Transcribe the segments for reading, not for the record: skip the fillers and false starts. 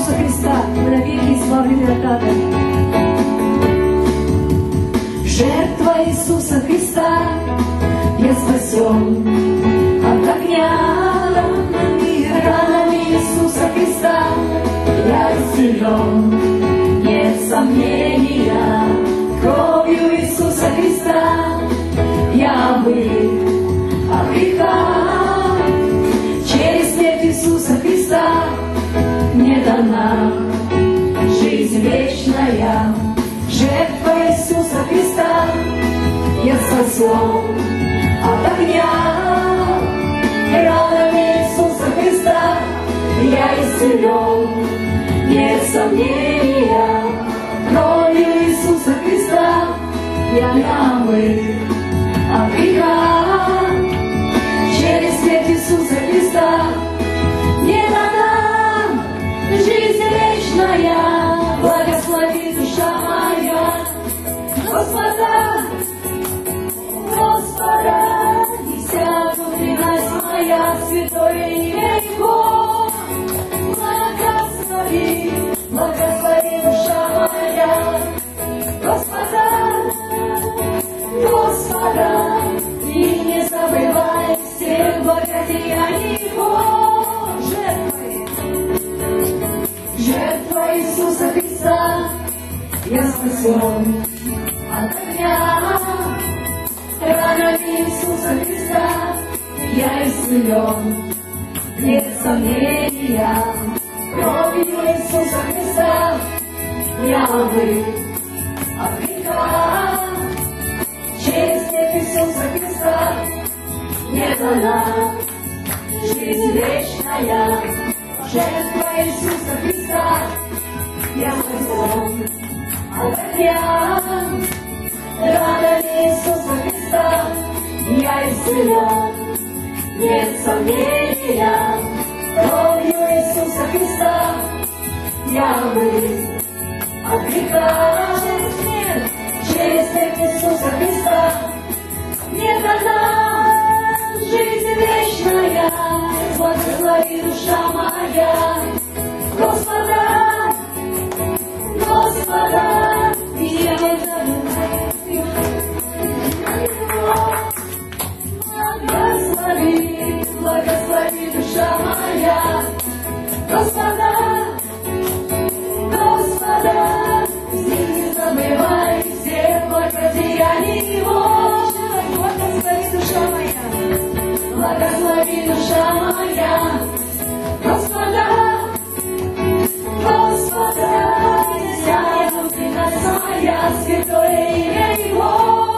Иисуса Христа мы навеки избавлены от ада. Жертва Иисуса Христа, я спасен от огня, ранами Иисуса Христа я исцелен, нет сомнения. Кровью Иисуса Христа я омыт от греха. Через смерть Иисуса Христа мне дана жизнь вечная. Жертва Иисуса Христа, я спасен от огня. Ранами Иисуса Христа я исцелен, нет сомнения. Кровью Иисуса Христа я омыт от греха. Через смерть Иисуса Христа мне дана жизнь вечная. Благослови душа моя Господа, Господа, и вся внутренность моя, святое имя Его. Благослови, благослови душа моя Господа, Господа, и не забывай всех благодеяний Его. Жертва Иисуса Христа, я спасен от огня. Ранами Иисуса Христа я исцелен, нет сомнения. Кровью Иисуса Христа я омыт от греха. Через смерть Иисуса Христа мне дана жизнь вечная. Жертва Иисуса Христа, я спасен от огня. Ранами Иисуса Христа я исцелен, нет сомнения. Кровью Иисуса Христа я омыт от греха. Через смерть Иисуса Христа мне дана жизнь вечная. Благослови душа моя Господа, Господа, и я не забываю. Благослови, благослови душа моя Господа, Господа, не забывай всех благодеяний Его. Благослови душа моя, благослови душа моя Господа, Господа, вся внутренность моя, святое имя Его.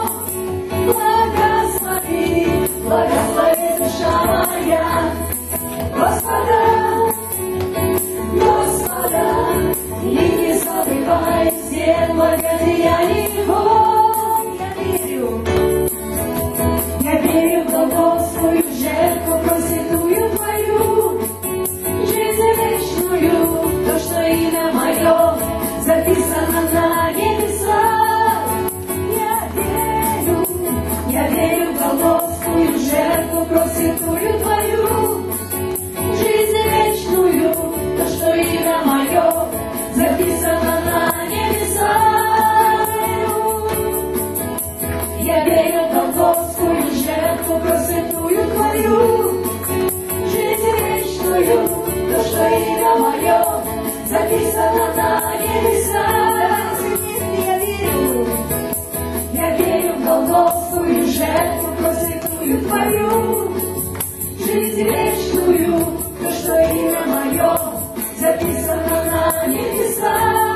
Благослови, благослови душа моя Господа, Господа, и не забывай всех благодеяний Его. Я верю в Голгофскую жертву, просветую Твою, жизнь вечную, то, что имя Мое записано на небесах. Я верю в Голгофскую жертву, просветую Твою, жизнь вечную, то, что имя Мое записано на небесах. Я верю в Голгофскую жертву, просветую Твою, жизнь вечную, то, что имя Мое записано на небесах. Я верю в Голгофскую жертву, просветую Твою, жизнь вечную, то, что имя Мое записано на небесах.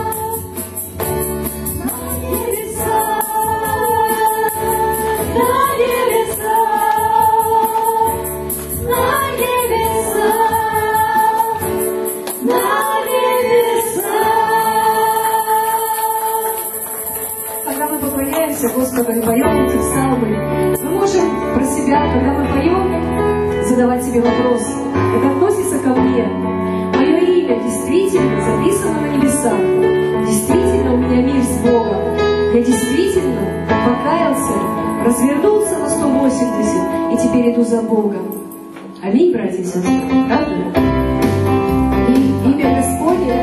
Господа, мы поем эти псалмы, мы можем про себя, когда мы поем, задавать себе вопрос: это относится ко мне? Мое имя действительно записано на небесах? Действительно у меня мир с Богом? Я действительно покаялся, развернулся на 180 и теперь иду за Богом? Аминь, братья и сестры, правда? И имя Господне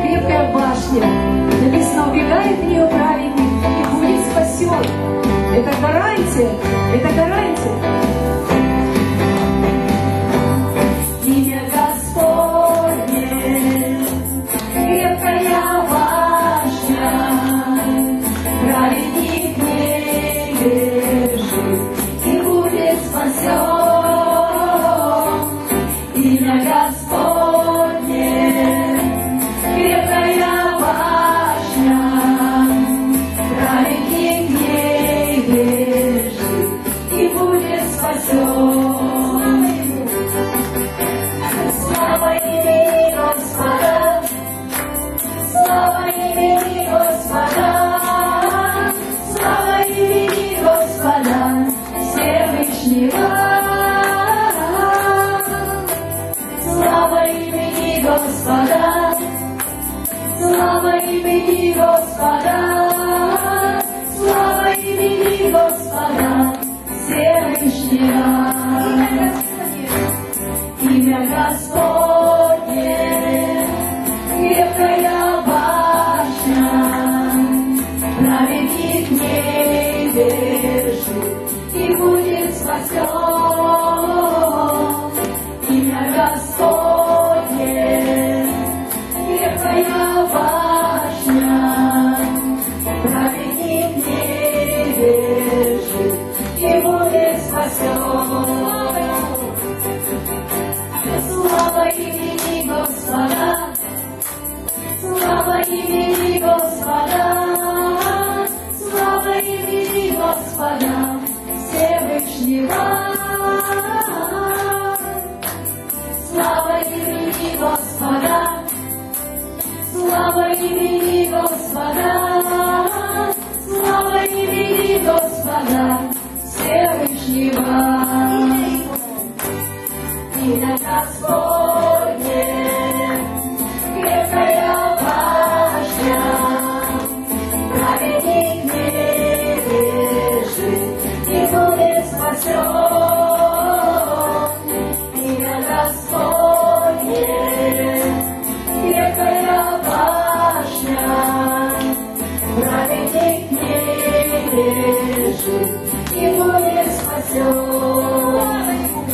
Это гарантия. Имя Господне, крепкая башня, праведник не бежит и будет спасен. Имя Господне, крепкая башня, праведник не бежит и будет спасен. Слава имени Господа, слава имени Господа, слава имени Господа Всевышнего. Слава имени Господа, слава имени Господа, слава имени Господа Всевышнего. Имя Господне, крепкая башня, праведник не бежит и будет спасен. Имя Господне, крепкая башня, праведник не бежит и будет спасен. Слава имени Господа, слава имени Господа, слава имени Господа Всевышнего. Слава имени Господа, слава имени Господа, слава имени Господа Всевышнего. Имя Господне, крепкая башня, праведник не бежит и будет спасен. Имя Господне, крепкая башня, праведник не бежит и будет спасен.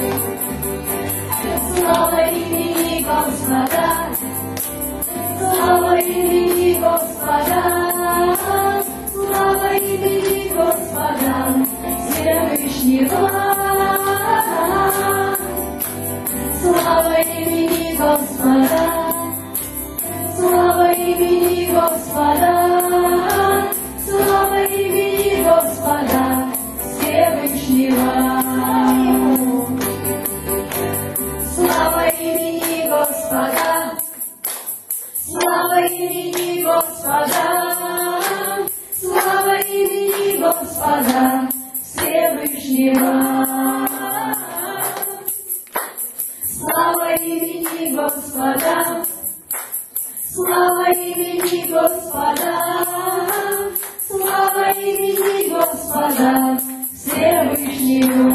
Слава имени Господа, слава имени Господа, слава имени Господа Всевышнего. Слава имени Господа, слава имени Господа, слава имени Господа Всевышнего. Слава имени Господа, слава имени Господа, слава имени Господа Всевышнего. Слава имени Господа, слава имени Господа, слава имени Господа Всевышнего.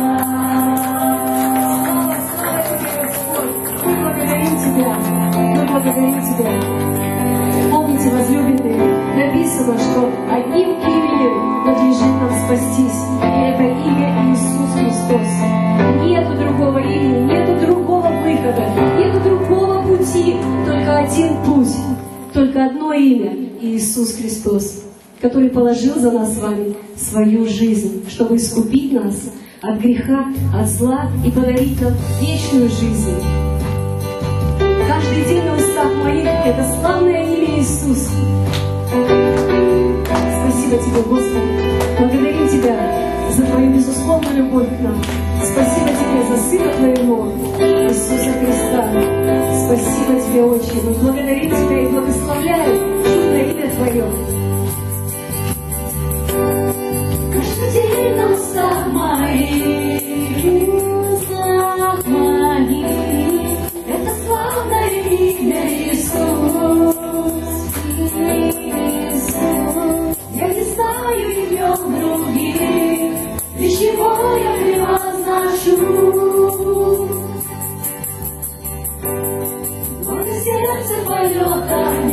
Мы благодарим Тебя. Помните, возлюбленные, написано, что одним именем надлежит нам спастись, и это имя Иисус Христос. Нету другого имени, нету другого выхода, нету другого пути, только один путь, только одно имя Иисус Христос, который положил за нас с вами свою жизнь, чтобы искупить нас от греха, от зла и подарить нам вечную жизнь. Каждый день на устах моих это славное имя Иисус. Спасибо Тебе, Господи. Благодарим Тебя за Твою безусловную любовь к нам. Спасибо Тебе за Сына Твоего, Иисуса Христа. Спасибо Тебе, Отче. Мы благодарим Тебя и благословляем чудное имя Твое. Каждый день на устах моих, это славное имя Иисус. Я не знаю имен других, лишь Его я превозношу. Мое сердце полетом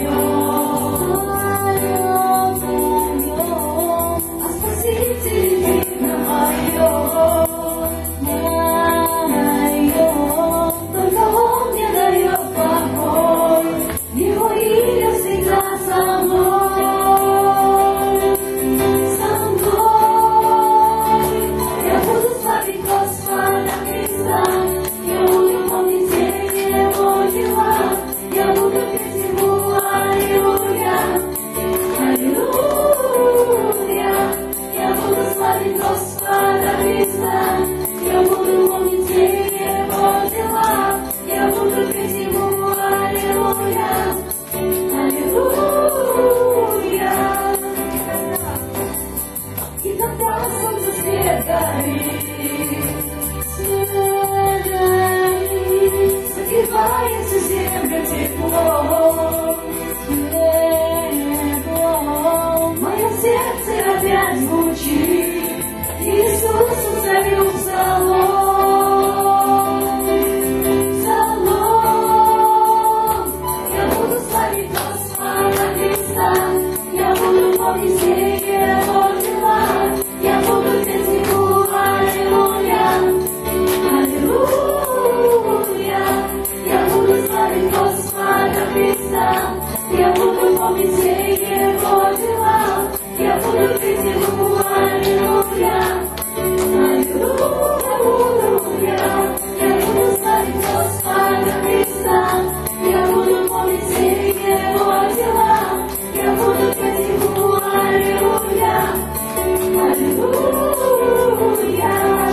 Я буду помнить все Его дела, я буду петь Ему аллилуйя, аллилуйя. Я буду славить Господа Христа, я буду помнить все Его дела, я буду петь Ему аллилуйя, аллилуйя.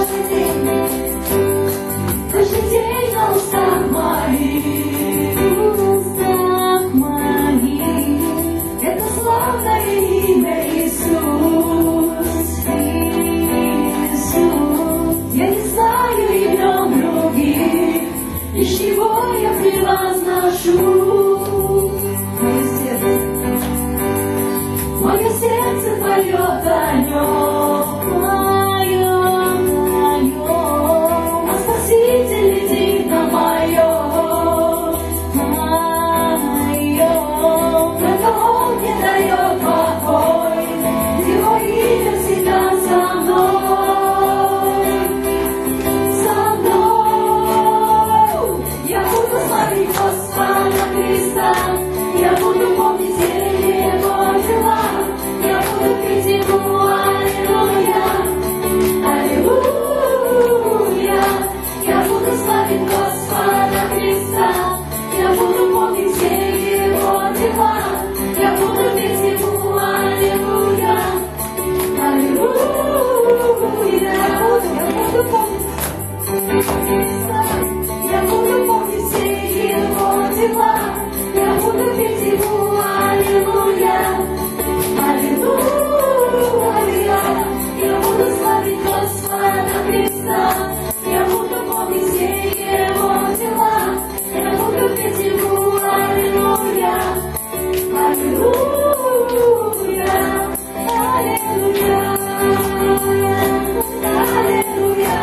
Каждый день на устах моих, это славное имя Иисус, Иисус. Я не знаю имен других, лишь Его я превозношу. Мое сердце поет о Нем, а Спаситель летит на моем, только Он мне дает покой, Его имя всегда со мной, со мной. Я буду славить Господа Христа, я буду помнить все Его дела, я буду петь Ему аллилуйя, аллилуйя. Я буду славить Господа Христа, я буду помнить все Его дела, я буду петь Ему аллилуйя, аллилуйя. Я буду помнить все Его дела, я буду петь Ему аллилуйя, аллилуйя. Я буду славить Господа Христа, я буду помнить все Его дела, я буду петь Ему аллилуйя, аллилуйя, аллилуйя, аллилуйя,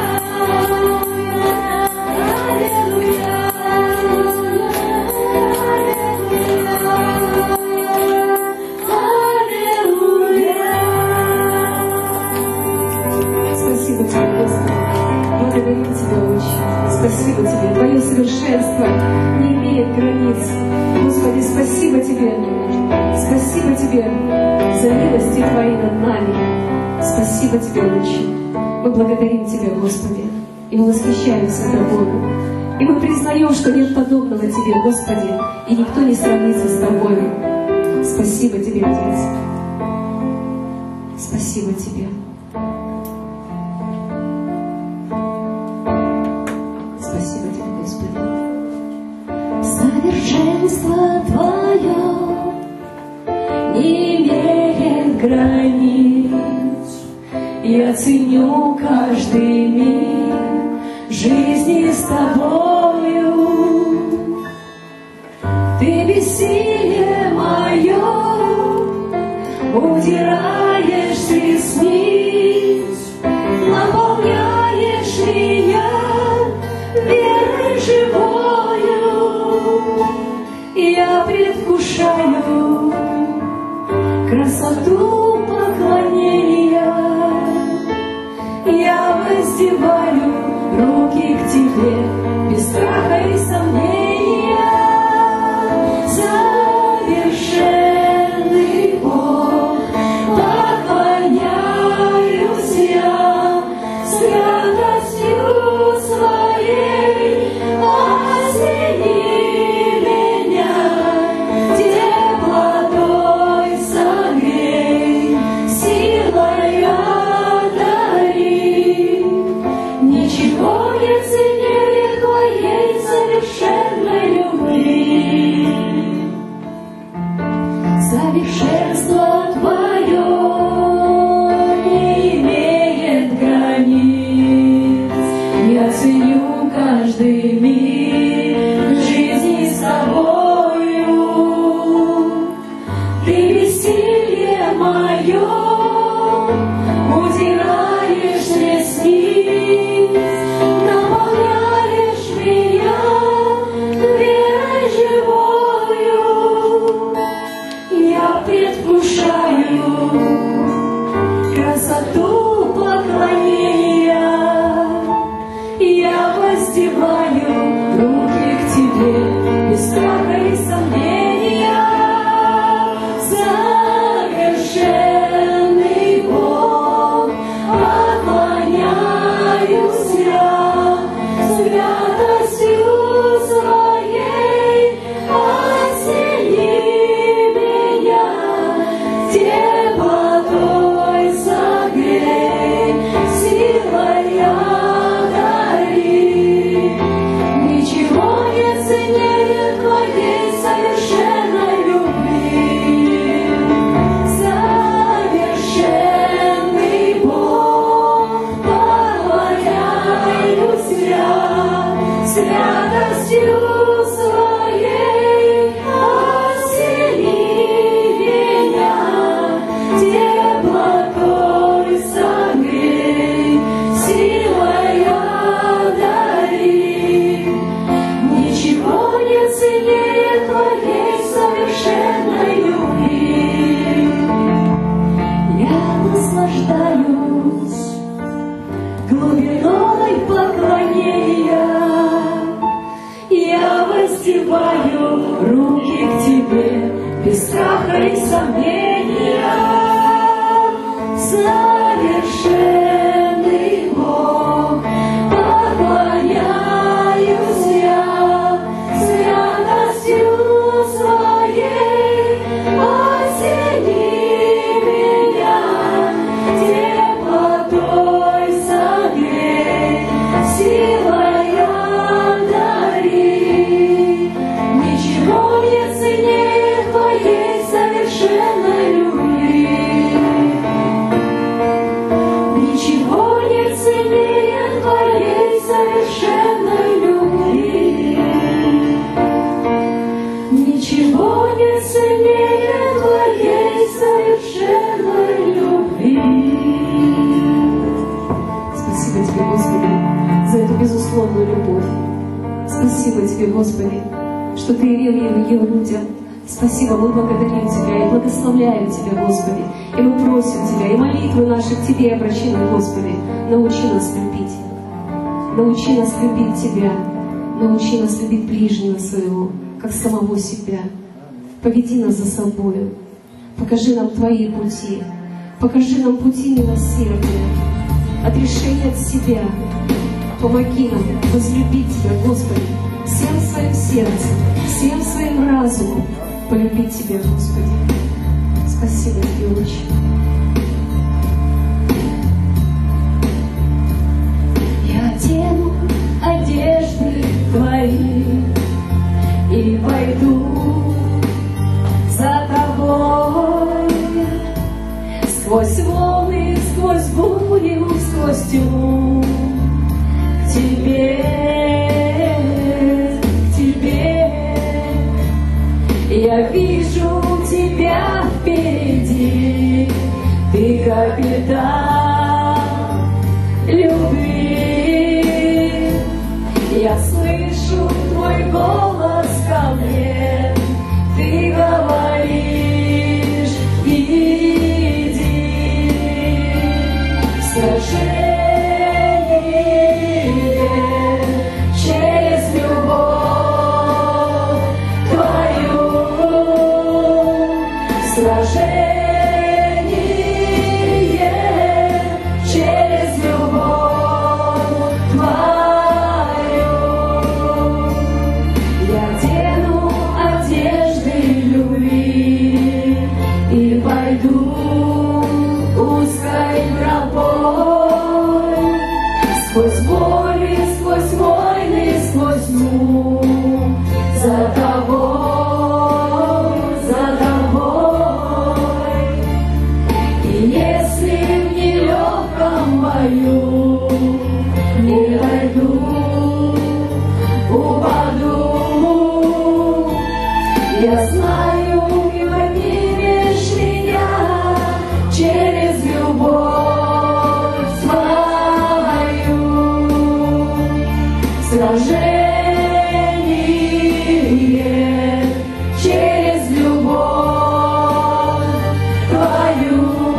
Спасибо Тебе, Господи. Благодарим Тебя, Отче. Спасибо Тебе. Твое совершенство не имеет границ. Господи, спасибо Тебе. Спасибо Тебе за милости Твои над нами. Спасибо Тебе, Отче. Мы благодарим Тебя, Господи, и мы восхищаемся Тобой. И мы признаем, что нет подобного Тебе, Господи, и никто не сравнится с Тобой. Спасибо Тебе, Отец. Спасибо Тебе. Спасибо Тебе, Господи. Совершенство Твое не имеет границ. Я ценю каждый миг жизни с Тобою. Ты бессилие мое удираешь с ресниц, наполняешь меня верой живою. Я предвкушаю красоту поклонения. Я воздеваю руки к Тебе без страха и сомнения. Совершенный Бог, поклоняюсь я святостью Своей. Осени меня теплотой согрей, силой одари. Ничего не ценнее Твоей совершенной любви. Совершенство Твое не имеет границ. Я ценю каждый миг жизни с Тобою. Ты бессилие мое удираешь с ресниц, наполняешь меня верой живою. Я предвкушаю красоту поклонения. Я воздеваю руки к Тебе без страха и сомнения. страха и сомнения, совершенный Бог, поклоняюсь я святостью своей, осени меня теплотой согрей, силой одари. Ничего не ценнее твоей совершенной любви. Ничего не ценнее твоей совершенной любви. Ничего не ценнее твоей совершенной любви. Спасибо тебе, Господи, за эту безусловную любовь. Спасибо тебе, Господи, что ты явил ее людям. Спасибо, мы благодарим Тебя и благословляем Тебя, Господи. И мы просим Тебя, и молитвы наши к Тебе обращены, Господи. Научи нас любить. Научи нас любить Тебя. Научи нас любить ближнего своего, как самого себя. Поведи нас за собою. Покажи нам Твои пути. Покажи нам пути милосердия. Отрешение от себя. Помоги нам возлюбить Тебя, Господи, всем своим сердцем, всем своим разумом. Полюбить Тебя, Господи. Спасибо Тебе, Отче. Я одену одежды Твои и пойду за Тобой сквозь волны, сквозь бурю, сквозь тьму к Тебе. Я вижу Тебя впереди, Ты капитан любви. Я слышу Твой голос ко мне, Ты говоришь: иди. Сражение через любовь Твою. Сражение через любовь Твою. Я одену одежды любви и пойду узкой тропой сквозь боли, сквозь войны, сквозь тьму за Тобой, за Тобой. Если в нелегком бою не дойду, упаду, я знаю, Ты поднимешь меня через любовь свою. Сражение через любовь Твою.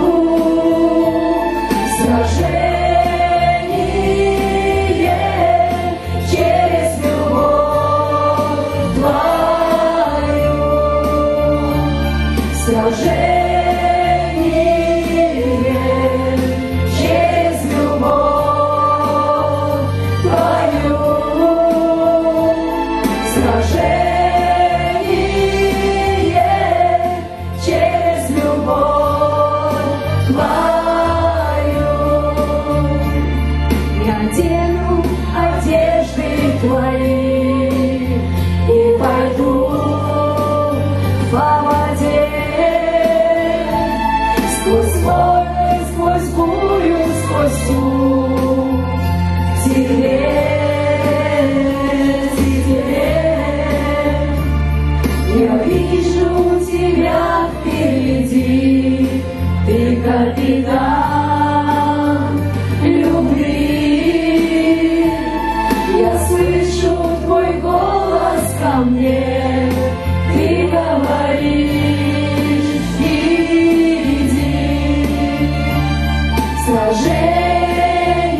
Сражение через любовь Твою. Сражение через любовь Твою. Сражение через любовь Твою. Я одену одежды Твои и пойду по воде сквозь войны, сквозь бурю, сквозь тьму к Тебе. Я вижу Тебя впереди, Ты капитан любви. Я слышу Твой голос ко мне, Ты говоришь: иди. Сражение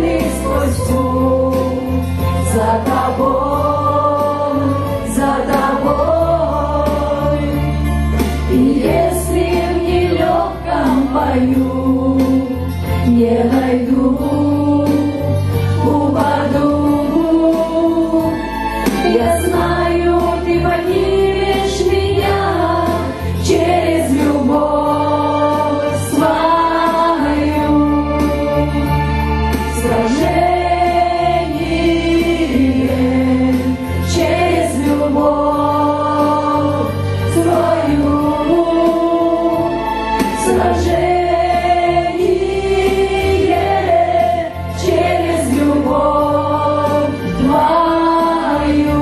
верный сквозь всю. За тобой, за тобой. И если в нелегком бою не найду, упаду, я знаю, ты поднимешь меня через любовь свою. Сражение через любовь свою. Сражение через любовь твою.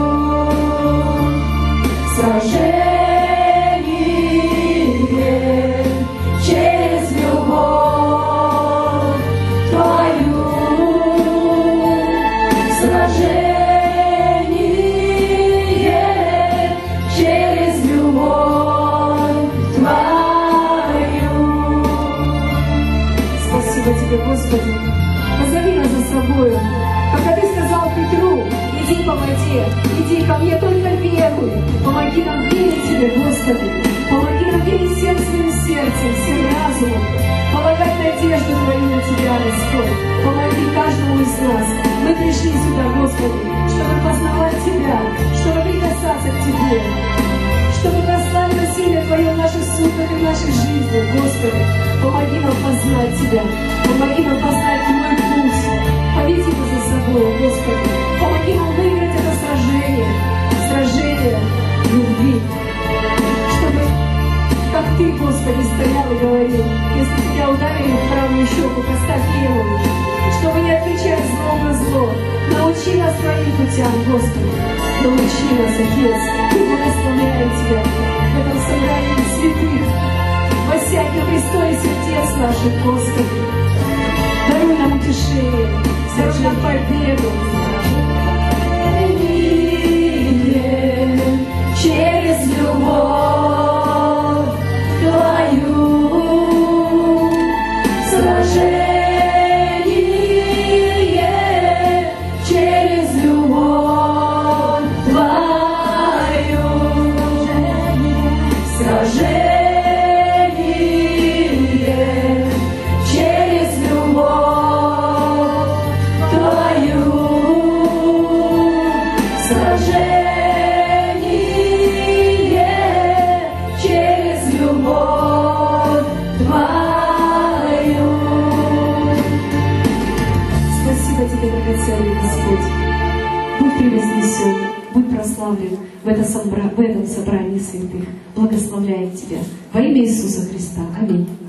Сражение через любовь твою. Сражение через любовь твою. Спасибо тебе, Господи. Позови нас за собою. Когда ты сказал Петру, иди по воде, иди ко мне, только веруй. Помоги нам верить тебе, Господи. Помоги нам верить всем своим сердцем, всем разумом. Полагать надежду Твою на Тебя, Господь. Помоги каждому из нас. Мы пришли сюда, Господи, чтобы познавать Тебя, чтобы прикасаться к Тебе, чтобы прославилось имя Твое в наших судьбах и в наших жизнях, Господи. Помоги нам познать Тебя, помоги нам познать Твой путь. Поведи нас за собой, Господи. Помоги нам выиграть это сражение, сражение любви. Чтобы, как Ты, Господи, стоял и говорил, если тебя ударили в правую щеку, поставь левую. Чтобы не отвечать зло на зло. Научи нас Твоим путям, Господи. Научи нас, Отец. Мы благословляем Тебя в этом собрании святых. Воссядь на престоле сердец наших, Господи. Даруй нам утешение, даруй нам победу. Через любовь Твою. Сражение через любовь Твою. Сражение через любовь Твою. Сражение через любовь Твою. Спасибо Тебе, драгоценный Господь. Будь превознесен, будь прославлен в этом собрании святых. Благословляем Тебя во имя Иисуса Христа. Аминь.